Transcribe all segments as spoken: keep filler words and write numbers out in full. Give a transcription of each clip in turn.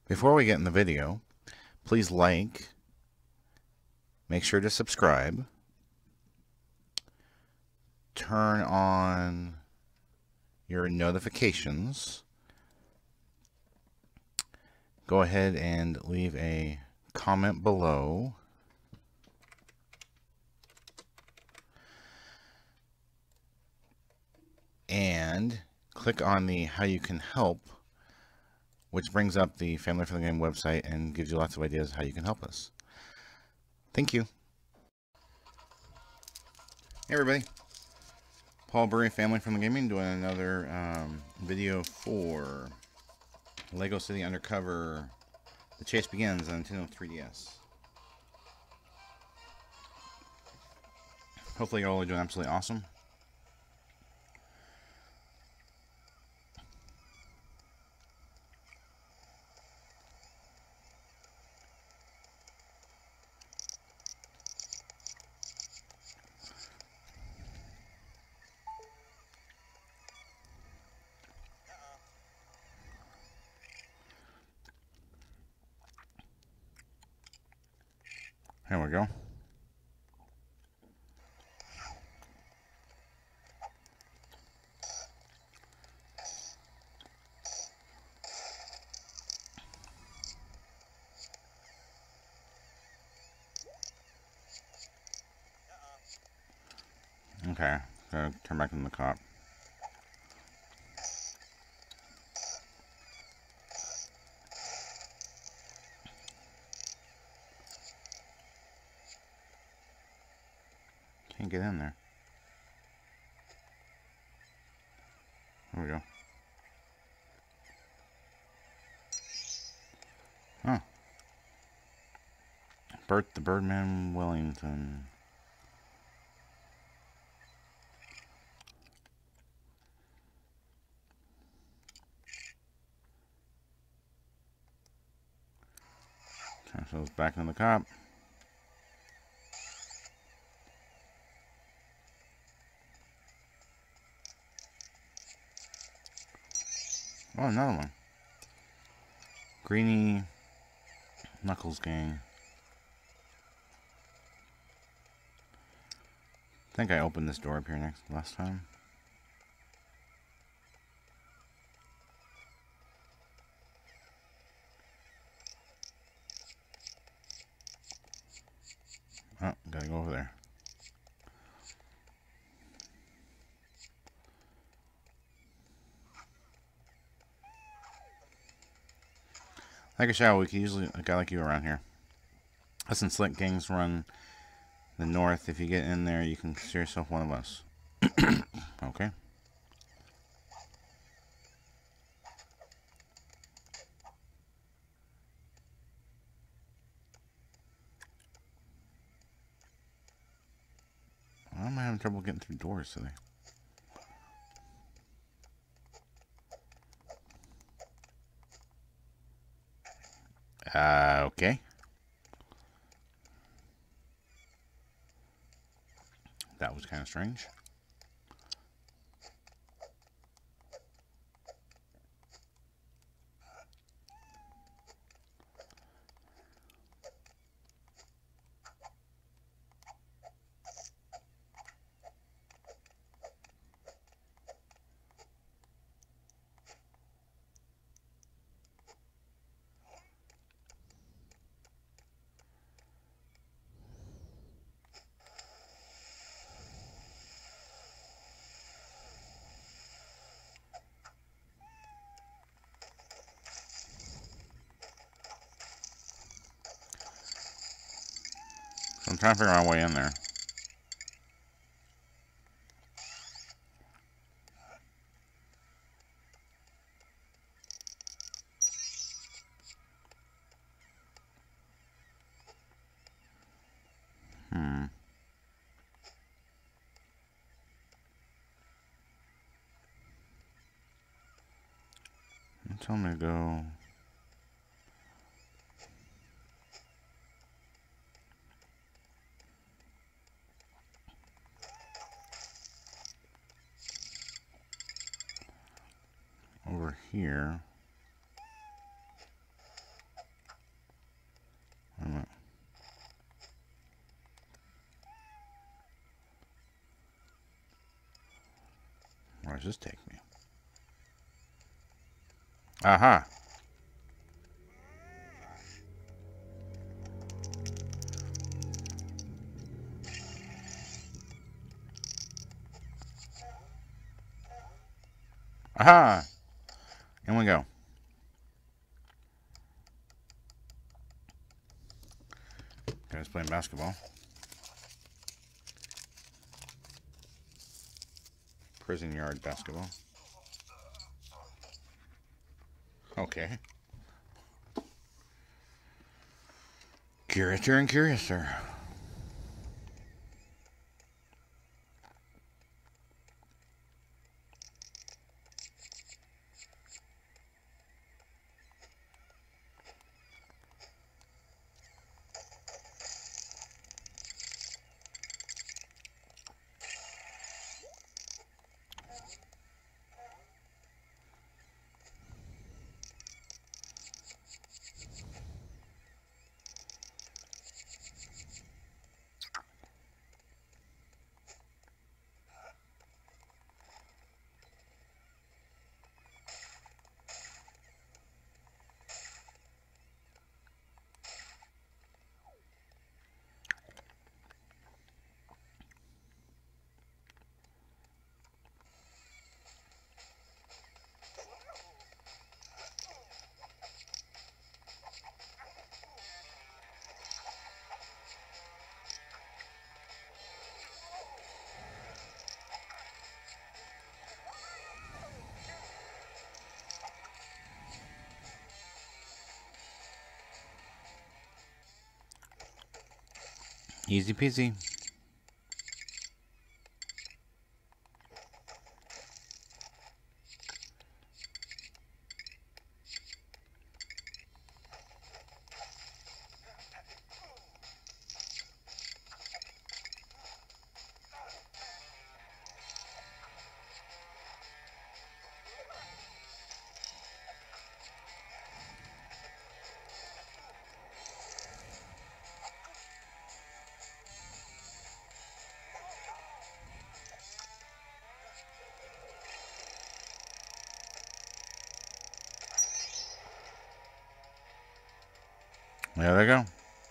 Before we get in the video, please like, make sure to subscribe, turn on your notifications, go ahead and leave a comment below, and click on the how you can help, which brings up the Family for the Game website and gives you lots of ideas how you can help us. Thank you. Hey everybody, Paul Burry, Family from the Gaming, doing another um, video for Lego City Undercover. The chase begins on Nintendo three D S. Hopefully you're all doing absolutely awesome. There we go. Okay, gotta turn back in the cop. Can't get in there. There we go. Huh. Bert the Birdman Wellington. So it's back in the cop. Oh, another one. Greeny Knuckles Gang. I think I opened this door up here next last time. Oh, gotta go over there. Like a shower, we could usually a guy like you around here. Us and Slick Gangs run the north. If you get in there, you can consider yourself one of us. Okay. Why am I having trouble getting through doors today? Uh, okay. That was kind of strange. So I'm trying to figure out a way in there. Hmm. Tell me to go. Over here. Where does this take me? Aha. Aha. In we go. Guys playing basketball. Prison yard basketball. Okay. Curiouser and curiouser. Easy peasy. There they go.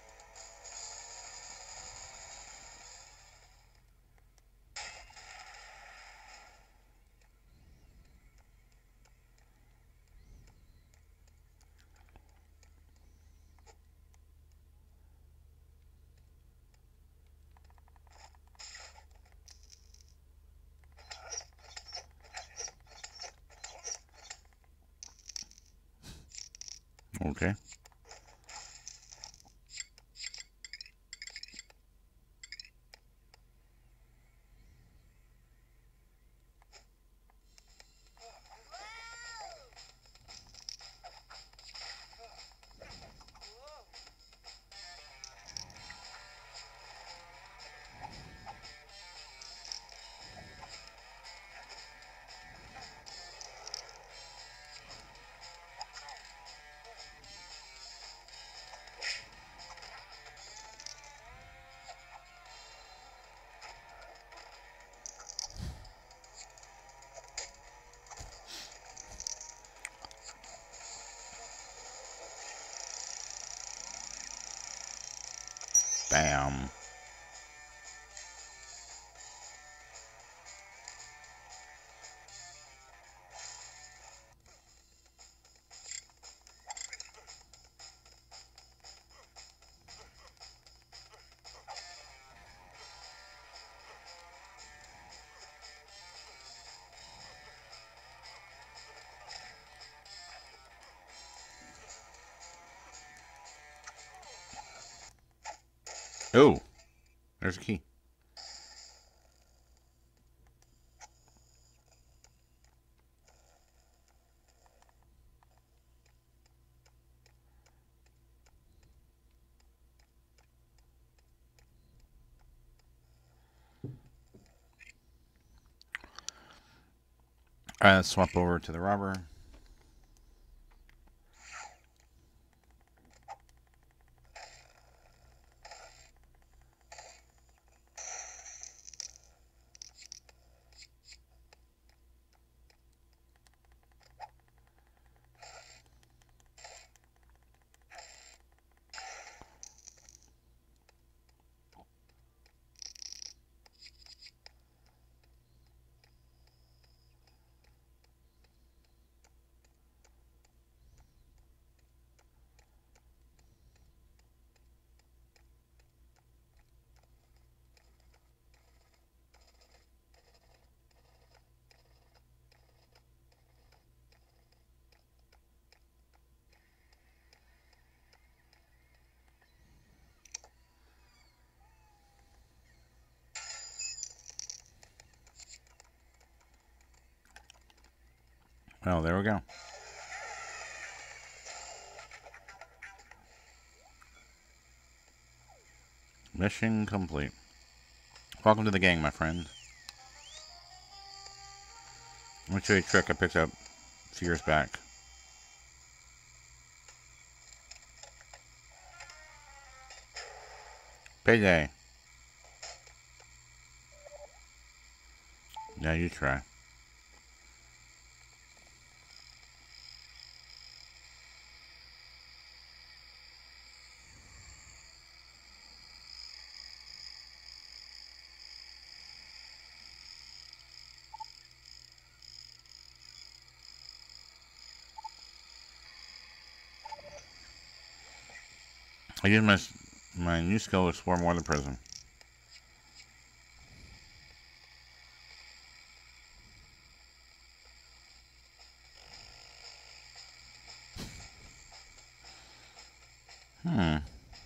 Okay. Bam. Oh, there's a key. All right, let's swap over to the robber. Oh, there we go. Mission complete. Welcome to the gang, my friend. Let me show you a trick I picked up a few years back. Payday. Now you try. I use my my new skill to explore more of the prison. Hmm.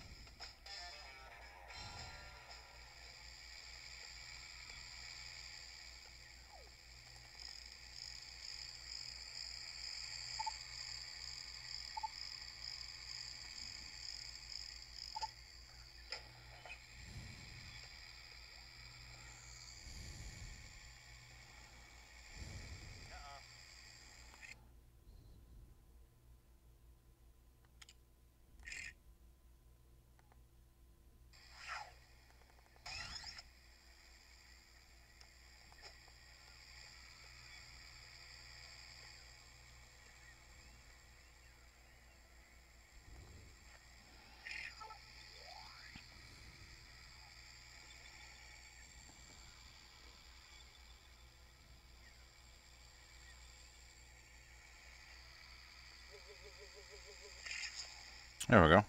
There we go.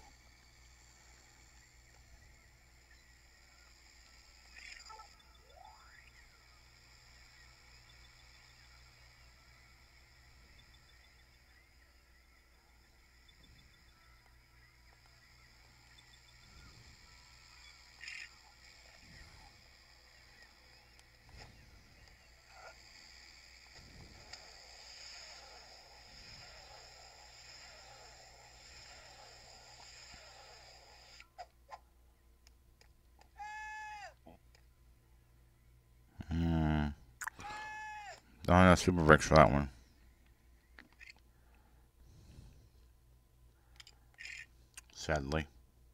Hmm. Don't have enough super bricks for that one. Sadly.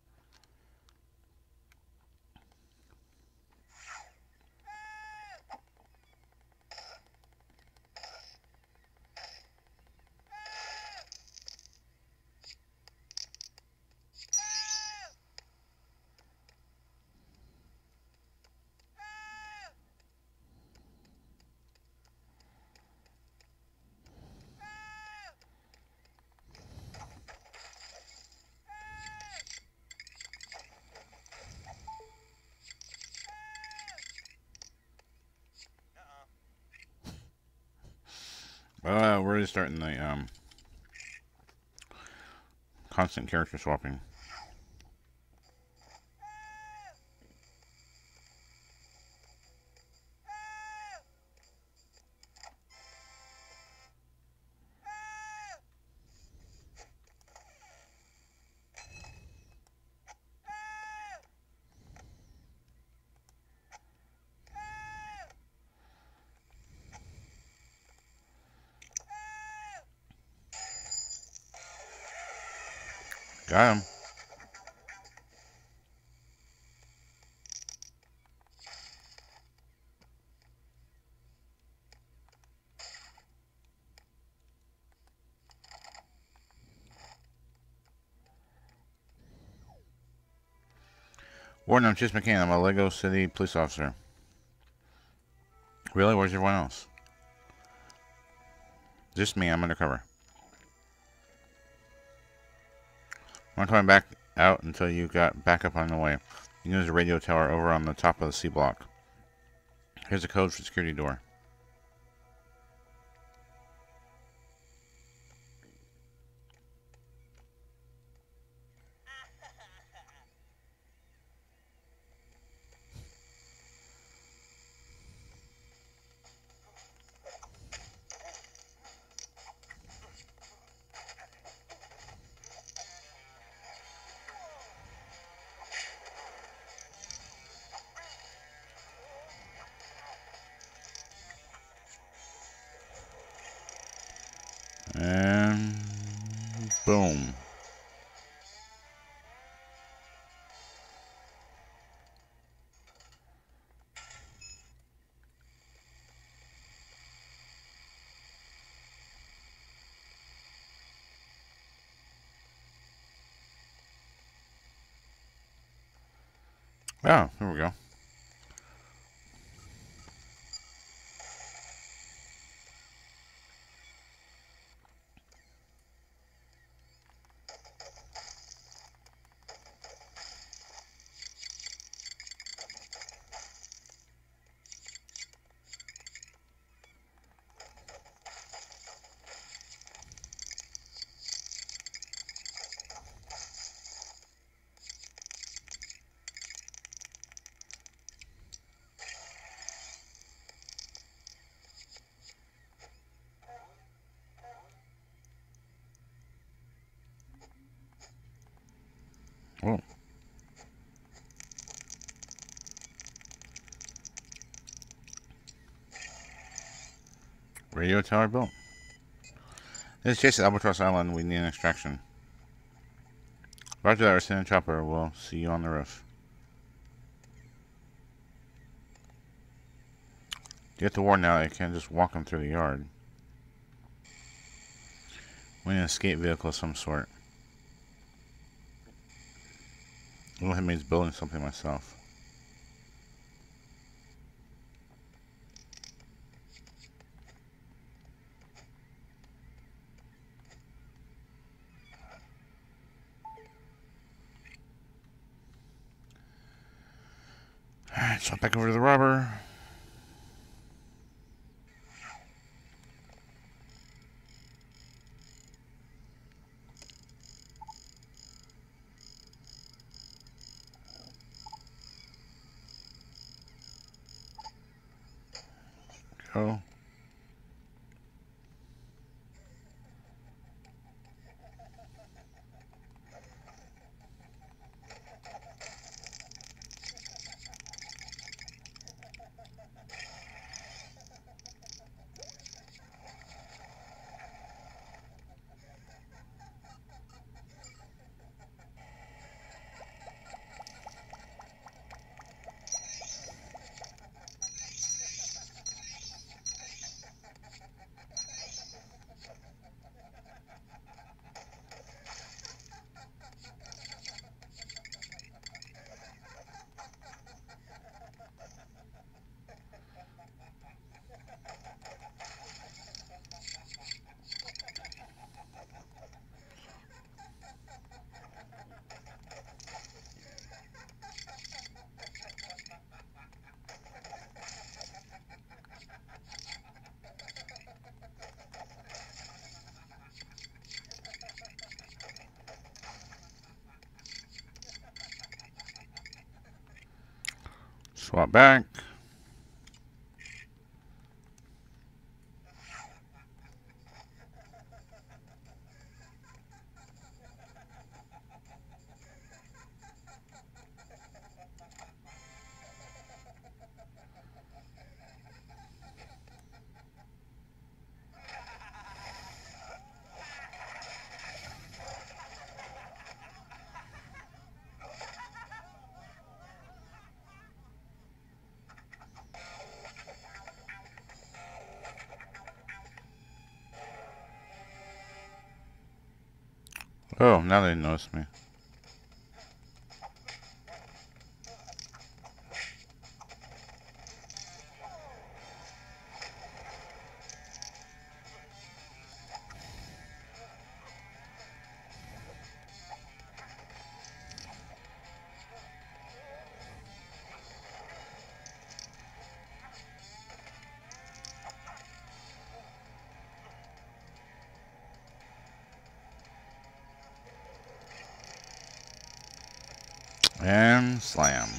Uh, we're just starting the um, constant character swapping. Got him. Warden, I'm Chase McCann. I'm a Lego City police officer. Really? Where's everyone else? Just me. I'm undercover. I'm not coming back out until you got backup on the way. You can use a radio tower over on the top of the C block. Here's the code for the security door. Boom. Oh, here we go. Oh. Radio tower built. This is Chase at Albatross Island. We need an extraction. Roger that, we're sending a chopper. We'll see you on the roof. You have to warn now, you can't just walk them through the yard. We need an escape vehicle of some sort. It'll hit me building something myself. Alright, jump back over to the robber. Go. Swap back. Oh, now they notice me. And slam.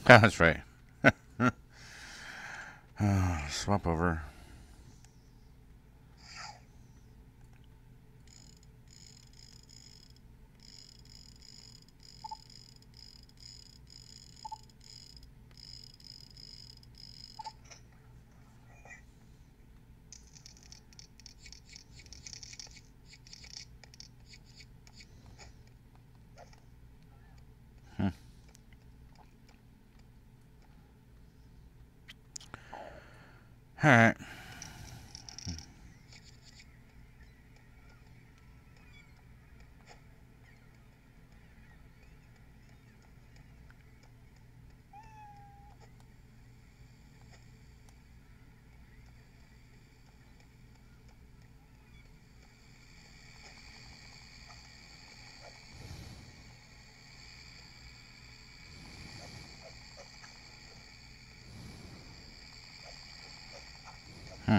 Yeah, that's right. uh, swap over. Hmm. All right. Hmm.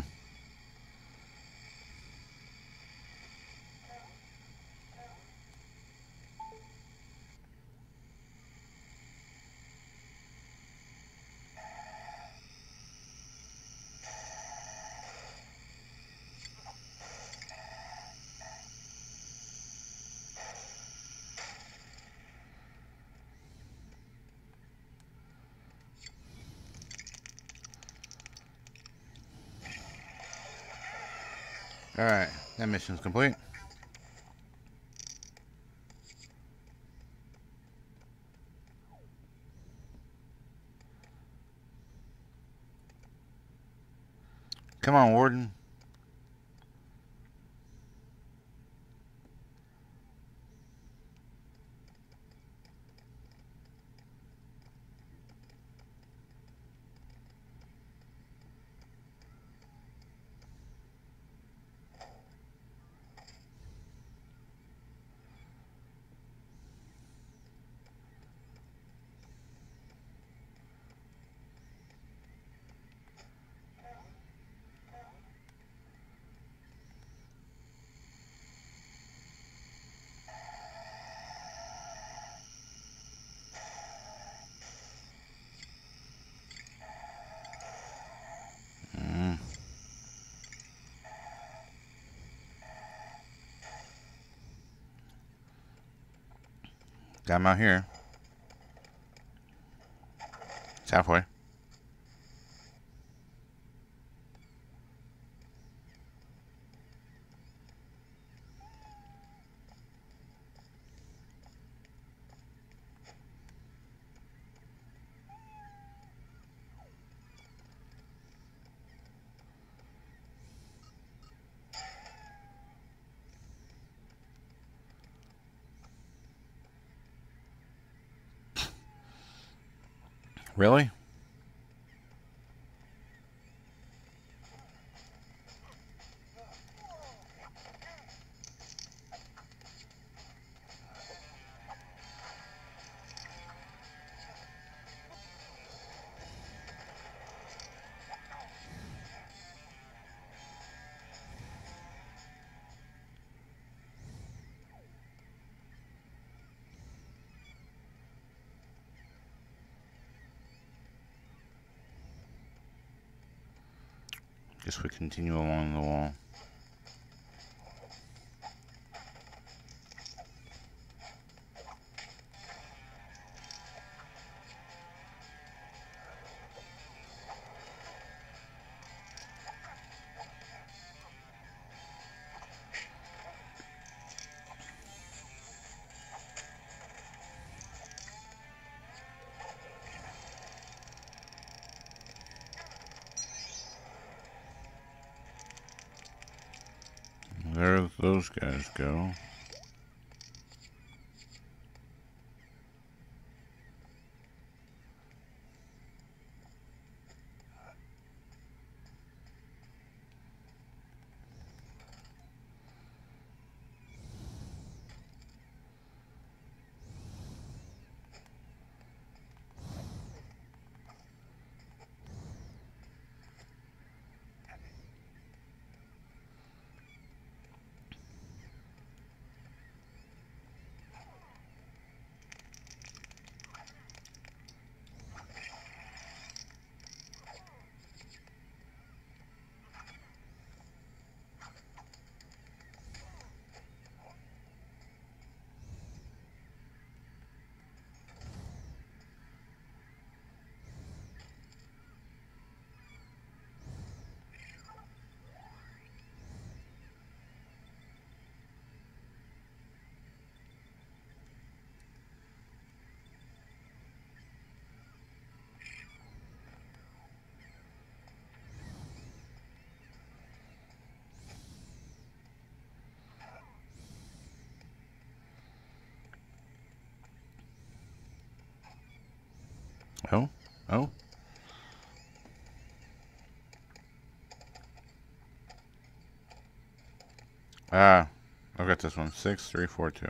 All right. That mission's complete. Come on, Warden. Mm. Got him out here. It's halfway. Really? Guess we continue along the wall. There those guys go. Oh, oh. Ah, I've got this one. Six, three, four, two.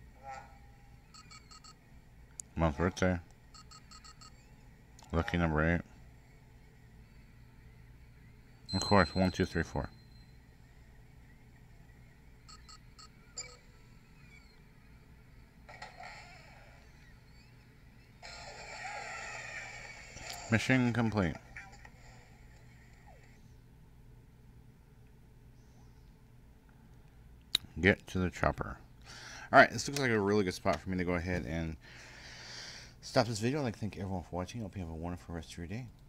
Month birthday. Lucky number eight. Of course, one, two, three, four. Mission complete. Get to the chopper. Alright, this looks like a really good spot for me to go ahead and stop this video. I'd like to thank everyone for watching. I hope you have a wonderful rest of your day.